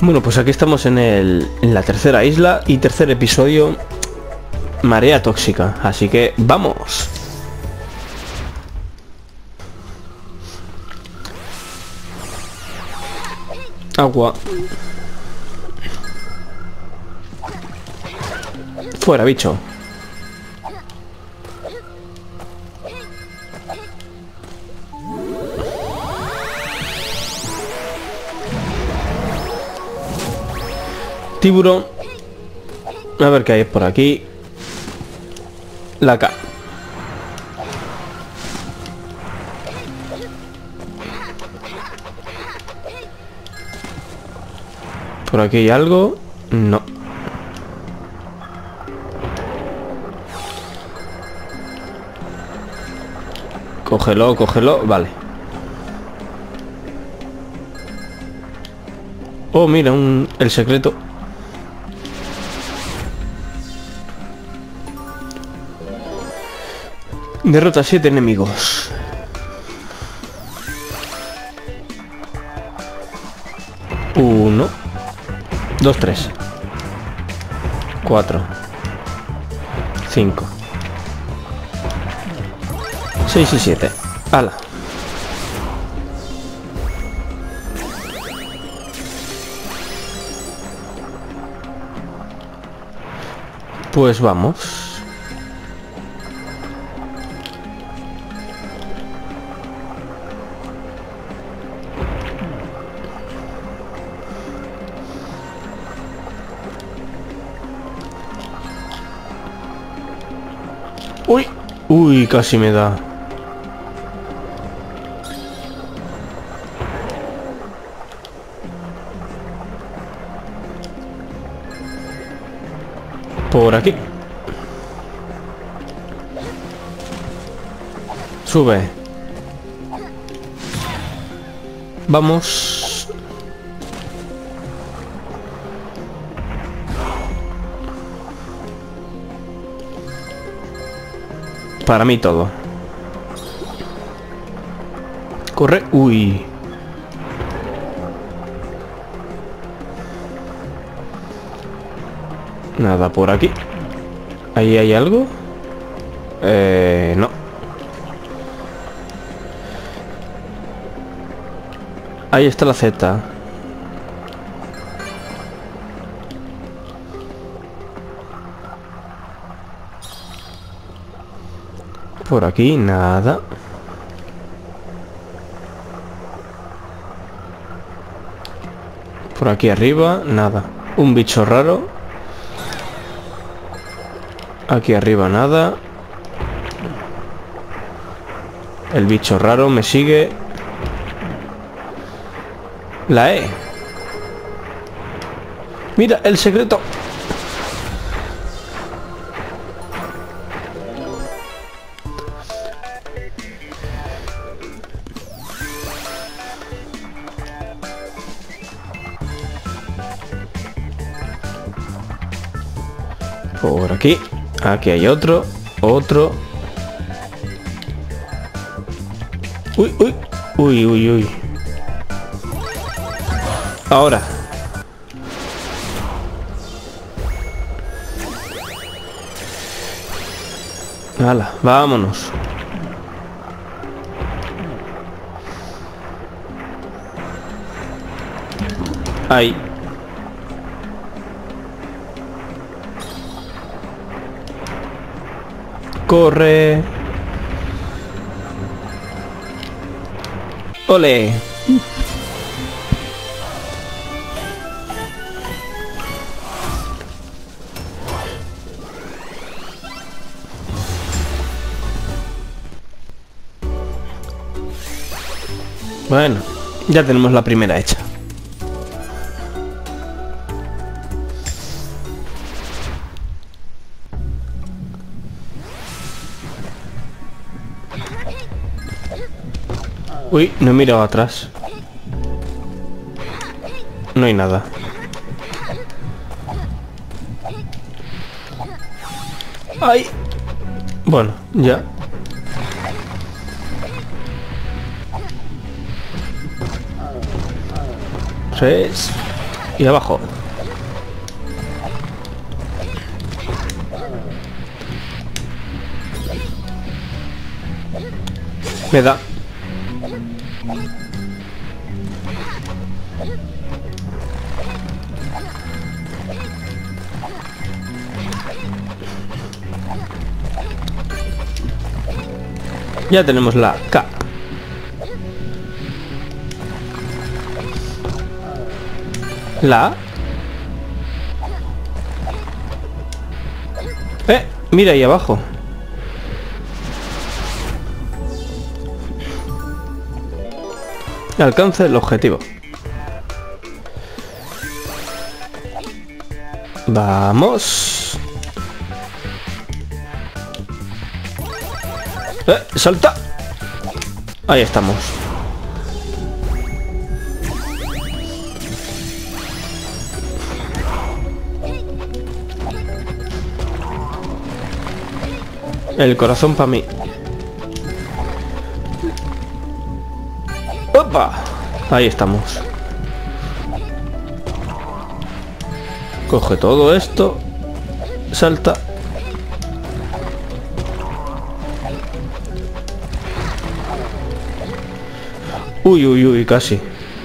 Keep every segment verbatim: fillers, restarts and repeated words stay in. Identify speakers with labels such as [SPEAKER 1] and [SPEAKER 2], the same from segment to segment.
[SPEAKER 1] Bueno, pues aquí estamos en, el, en la tercera isla y tercer episodio, marea tóxica, así que ¡vamos! Agua. Fuera, bicho. Tiburón. A ver qué hay por aquí. La K. ¿Por aquí hay algo? No. Cógelo, cógelo. Vale. Oh, mira, un, el secreto. Derrota a siete enemigos. Uno. Dos, tres. Cuatro. Cinco. Seis y siete. ¡Hala! Pues vamos. Uy, uy, casi me da. Por aquí. Sube. Vamos. Para mí todo. Corre. Uy. Nada por aquí. ¿Ahí hay algo? Eh, no. Ahí está la Z. Por aquí nada. Por aquí arriba nada. Un bicho raro. Aquí arriba nada. El bicho raro me sigue. La E. Mira, el secreto. Por aquí. Aquí hay otro. Otro. Uy, uy. Uy, uy, uy. Ahora. Hala, vámonos. Ahí. Corre. Ole. Bueno, ya tenemos la primera hecha. Uy, no he mirado atrás. No hay nada. ¡Ay! Bueno, ya. Tres. Y abajo. Me da. Ya tenemos la K. La A. Eh, mira ahí abajo. Alcanza el objetivo. Vamos. Eh, salta. Ahí estamos. El corazón para mí. ¡Opa! Ahí estamos. Coge todo esto. Salta. Uy, uy, uy, casi.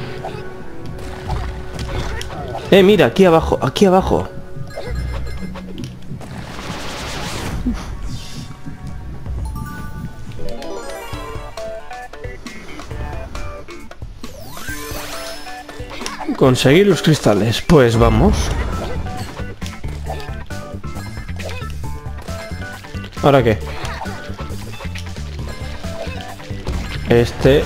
[SPEAKER 1] Eh, mira, aquí abajo, aquí abajo. Conseguir los cristales. Pues vamos. ¿Ahora qué? Este.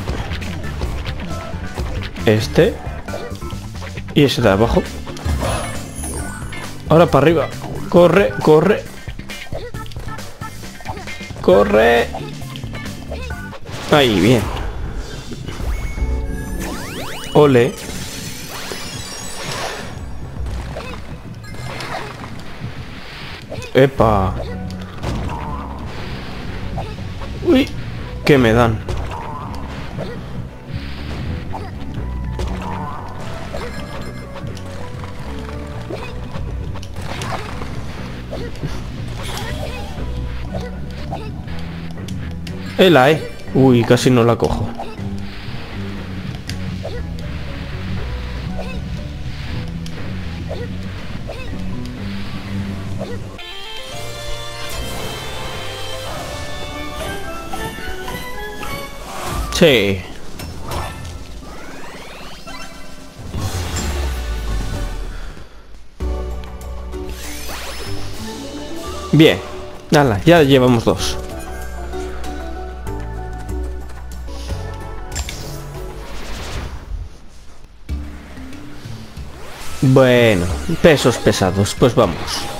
[SPEAKER 1] Este. Y ese de abajo. Ahora para arriba. Corre, corre. Corre. Ahí, bien. Ole. Epa. Uy, ¿qué me dan? El A E. Uy, casi no la cojo. Sí. Bien. Nada, ya llevamos dos. Bueno, pesos pesados, pues vamos.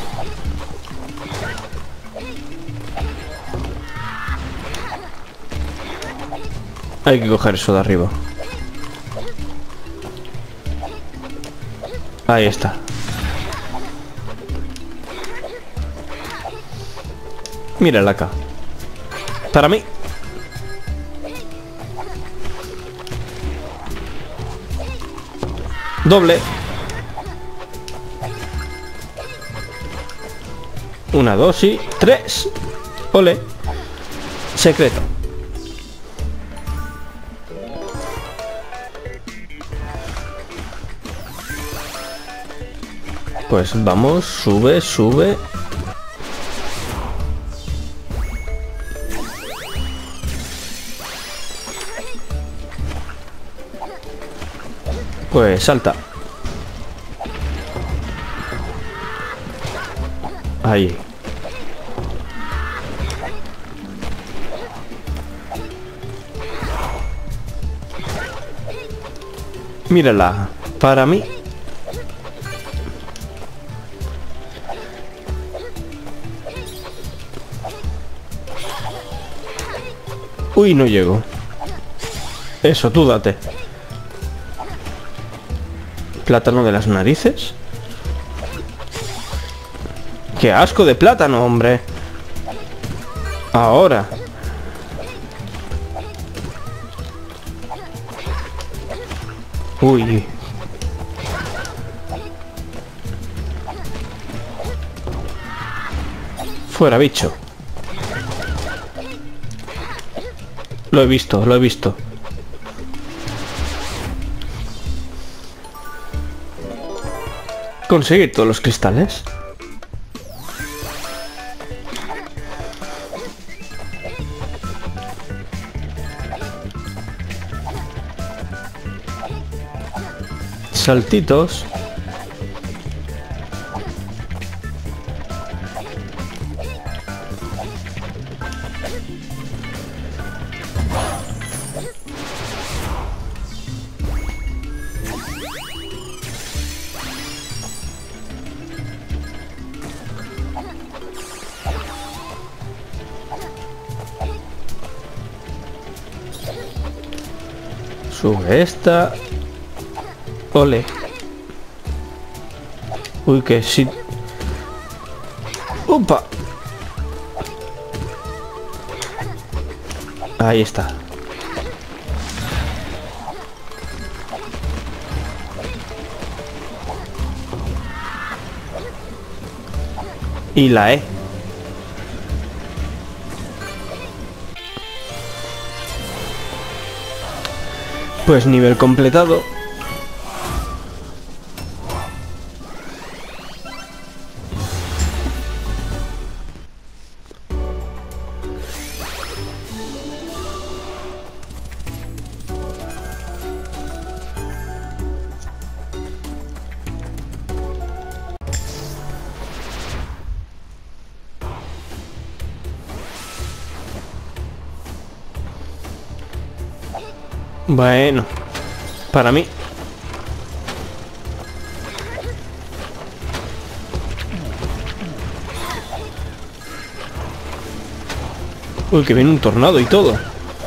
[SPEAKER 1] Hay que coger eso de arriba. Ahí está. Mírala acá. Para mí. Doble. Una, dos y tres. Ole. Secreto. Pues vamos, sube, sube. Pues salta. Ahí. Mírala, para mí. Uy, no llego. Eso, tú date. Plátano de las narices. ¡Qué asco de plátano, hombre! Ahora. Uy. Fuera, bicho. Lo he visto, lo he visto. Conseguir todos los cristales. Saltitos. Sube esta. Ole. Uy, que sí. ¡Upa! Ahí está. Y la E. Pues nivel completado. Bueno, para mí. Uy, que viene un tornado y todo.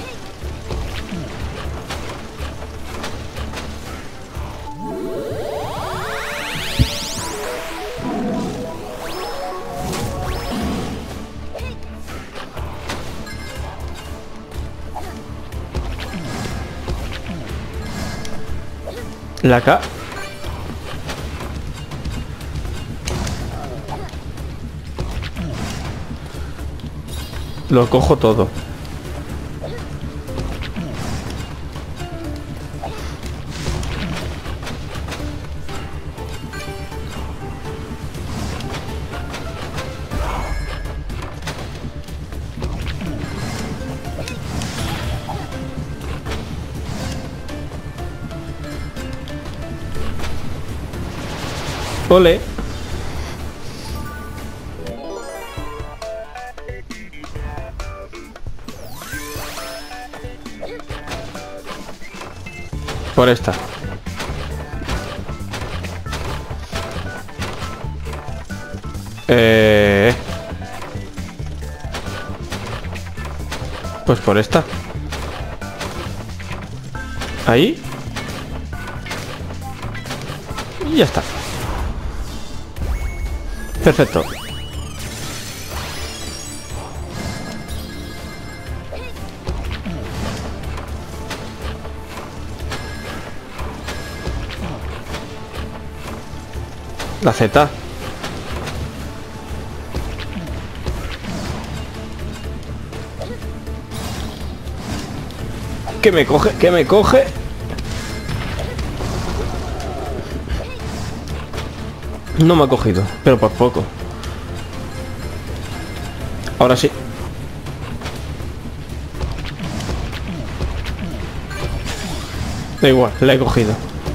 [SPEAKER 1] La K. Lo cojo todo. Ole. Por esta. Eh... Pues por esta. Ahí. Y ya está. Perfecto. La Z. Que me coge, que me coge. No me ha cogido, pero por poco. Ahora sí. Da igual, la he cogido.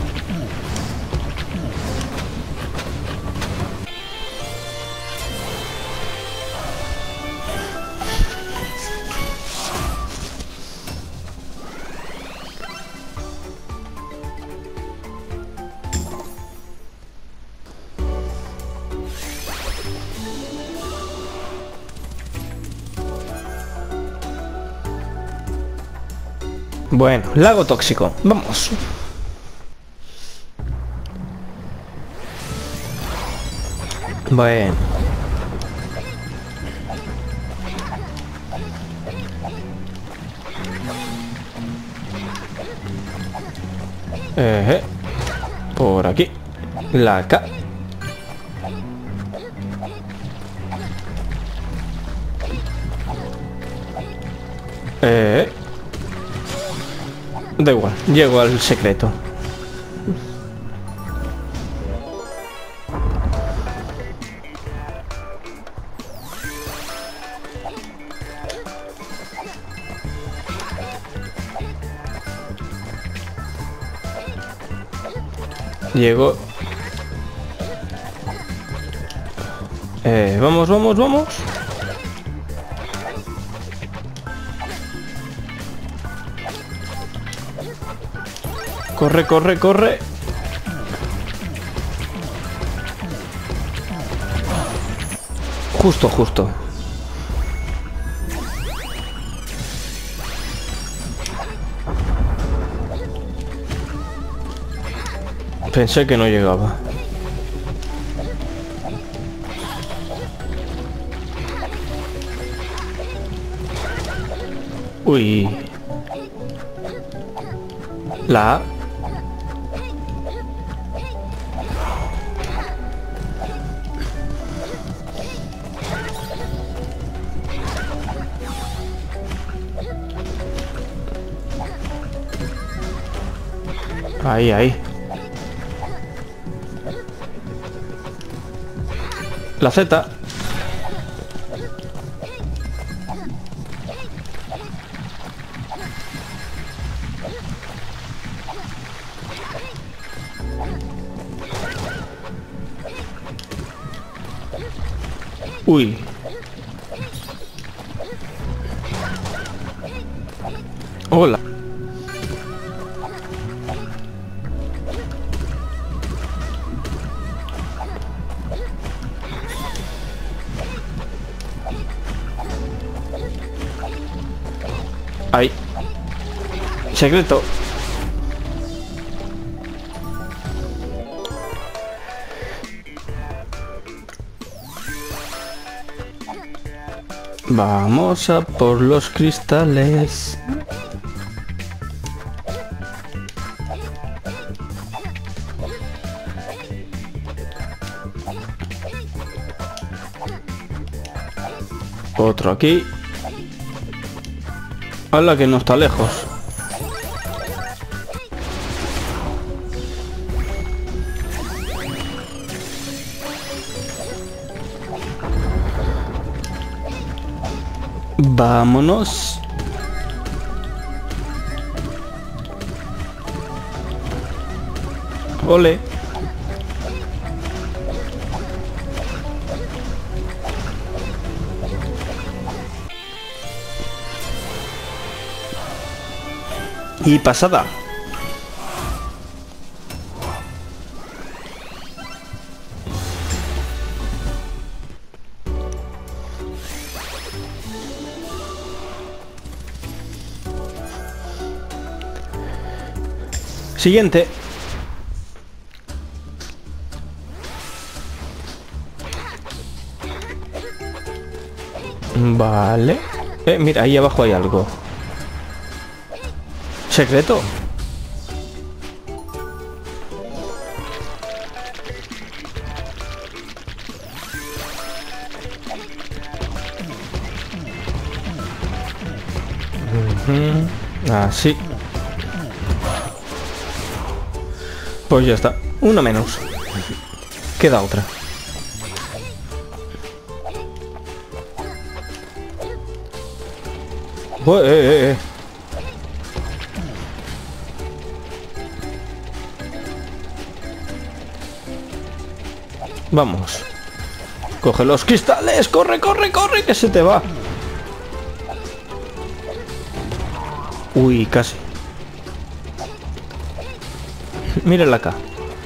[SPEAKER 1] Bueno, lago tóxico. Vamos. Bueno. Eh, por aquí. La K. Eh... Da igual, llego al secreto. Llego. Eh, vamos, vamos, vamos. Corre, corre, corre. Justo, justo. Pensé que no llegaba. Uy. La A. Ahí, ahí. La Z. Uy. Hola. Ahí. Secreto. Vamos a por los cristales. Otro aquí. Hola, que no está lejos. Vámonos. Ole. Y pasada. Siguiente. Vale. Eh, mira, ahí abajo hay algo. ¿Secreto? Uh-huh. Así. Pues ya está. Una menos. Queda otra. Oh, eh, eh, eh. Vamos. Coge los cristales. Corre, corre, corre, que se te va. Uy, casi. Mírenla acá.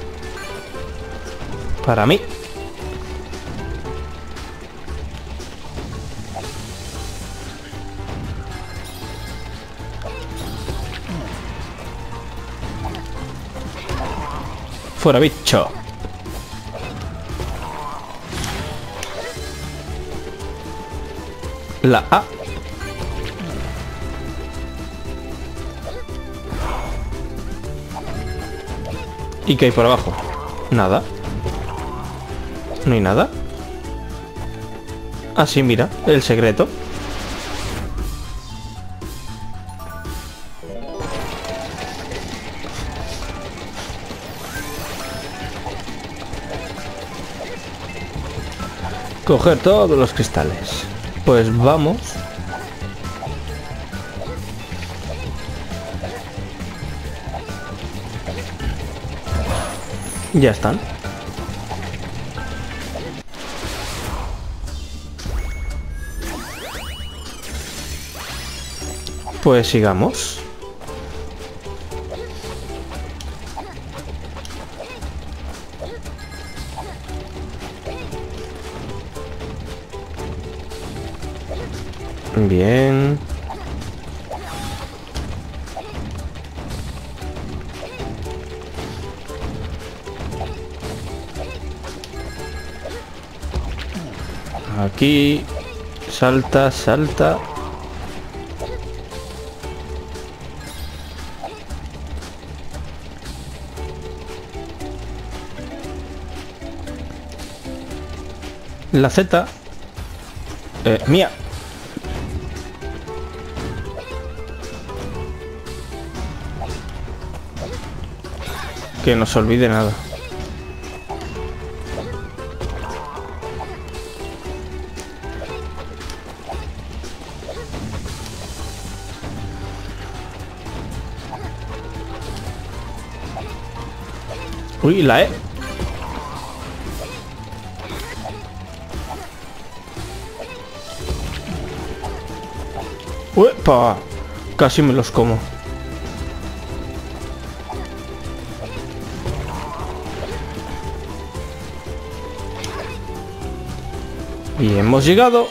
[SPEAKER 1] Para mí. Fuera, bicho. La A. ¿Y qué hay por abajo? Nada. No hay nada. Ah, sí, mira, el secreto. Coger todos los cristales. Pues vamos. Ya están. Pues sigamos. Bien. Aquí. Salta, salta. La Z. Eh, mía. Que no se olvide nada. Uy, la E. ¡Uepa! Casi me los como. Y hemos llegado.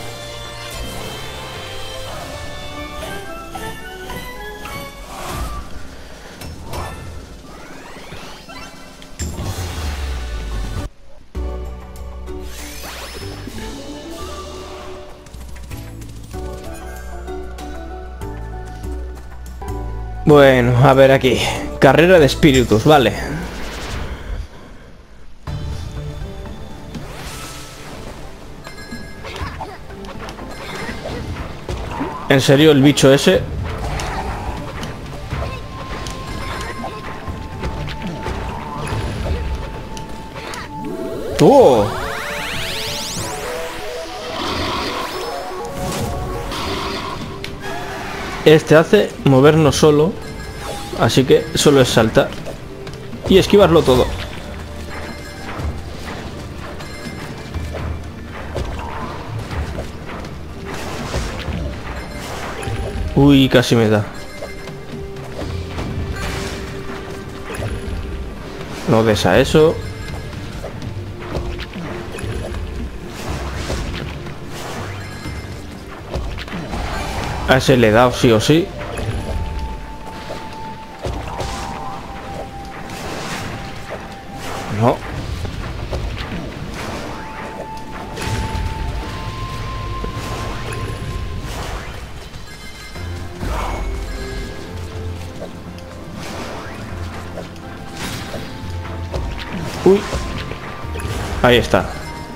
[SPEAKER 1] Bueno, a ver aquí. Carrera de espíritus, vale. ¿En serio el bicho ese? ¡Oh! Este hace movernos solo, así que solo es saltar y esquivarlo todo. Uy, casi me da. No des a eso. A ese le he dado sí o sí. No. Uy. Ahí está.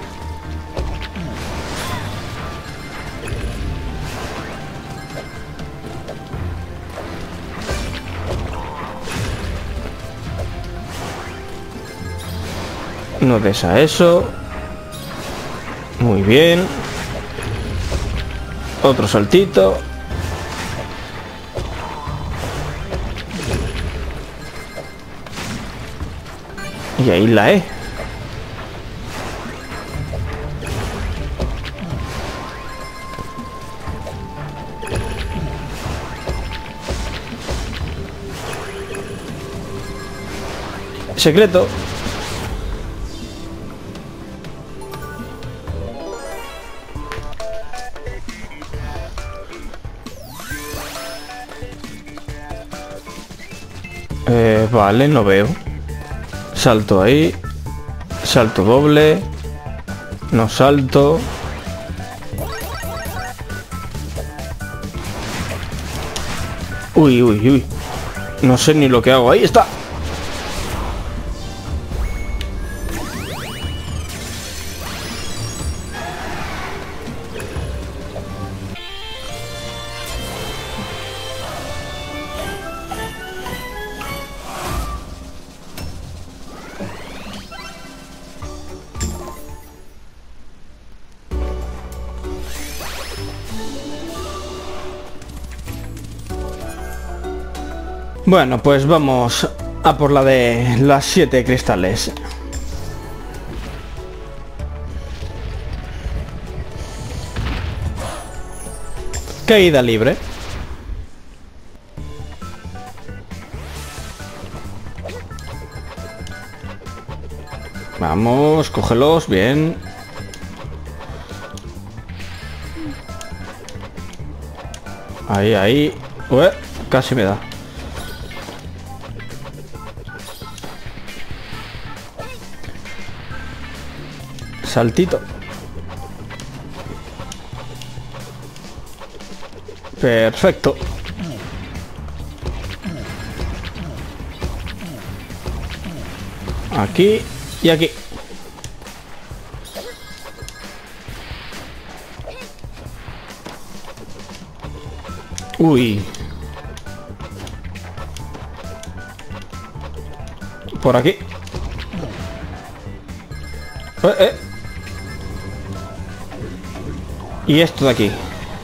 [SPEAKER 1] No des a eso. Muy bien. Otro saltito. Y ahí la E. Secreto. Eh, vale, no veo. Salto ahí. Salto doble. No salto. Uy, uy, uy. No sé ni lo que hago. Ahí está. Bueno, pues vamos a por la de las siete cristales. Caída libre. Vamos, cógelos, bien. Ahí, ahí. Ué, casi me da. Saltito. Perfecto. Aquí y aquí. Uy. Por aquí. Eh, eh. Y esto de aquí.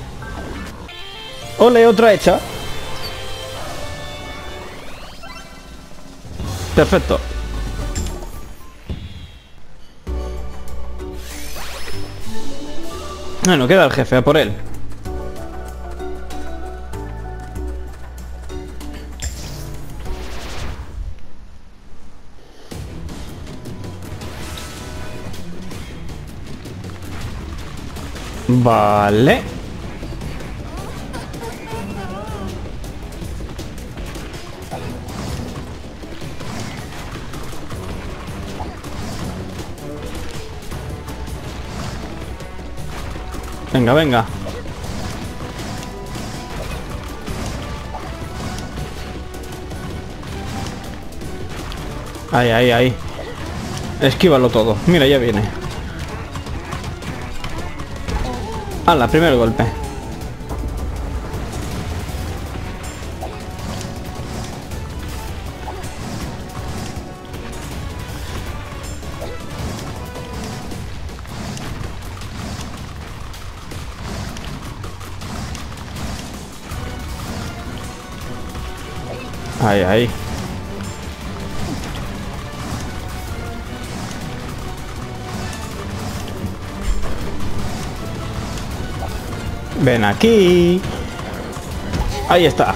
[SPEAKER 1] Ole, otra hecha. Perfecto. Bueno, queda el jefe, a por él. Vale. Venga, venga. Ahí, ahí, ahí. Esquívalo todo. Mira, ya viene. ¡Hala! Primer golpe. Ahí, ahí. Ven aquí. Ahí está.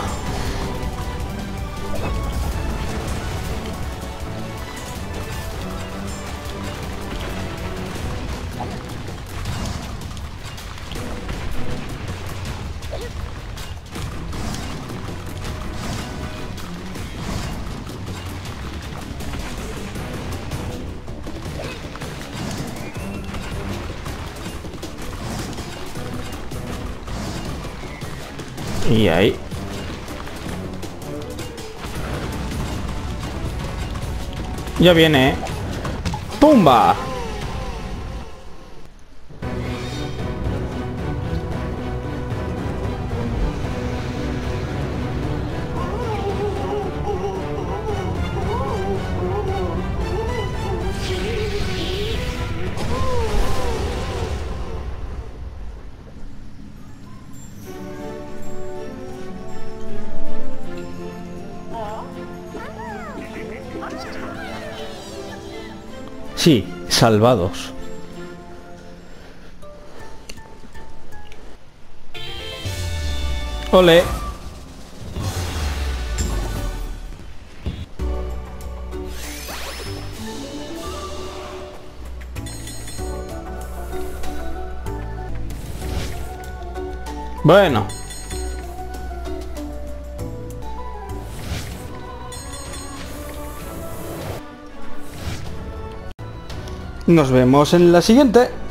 [SPEAKER 1] Y ahí. Ya viene, ¿eh? ¡Pumba! Sí, salvados. Ole. Bueno. Nos vemos en la siguiente.